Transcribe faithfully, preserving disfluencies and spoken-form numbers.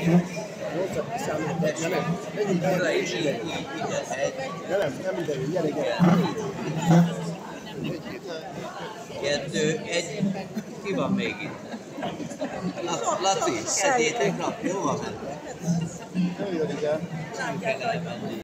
nyolcat kiszámolták, de nem. Menjünk erre is ide. De nem, nem ide, gyere, gyere. Kettő, egy, ki van még itt? Laci, szedjétek nap, jó van? Nem jön ide. Nem kell elmenni.